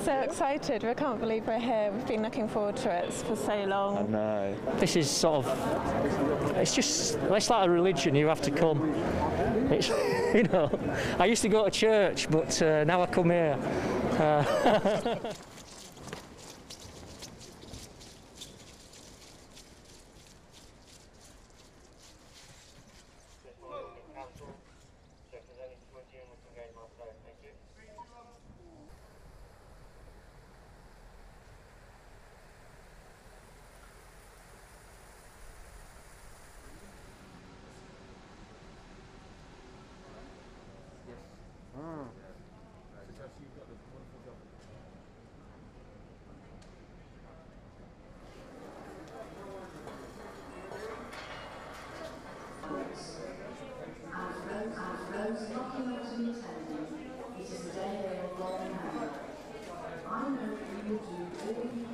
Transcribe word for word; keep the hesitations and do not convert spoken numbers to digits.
So excited, we can't believe we're here. We've been looking forward to it for so long. I know. This is sort of, it's just, it's like a religion, you have to come. It's, you know, I used to go to church, but uh, now I come here. Uh, I know that you will do all you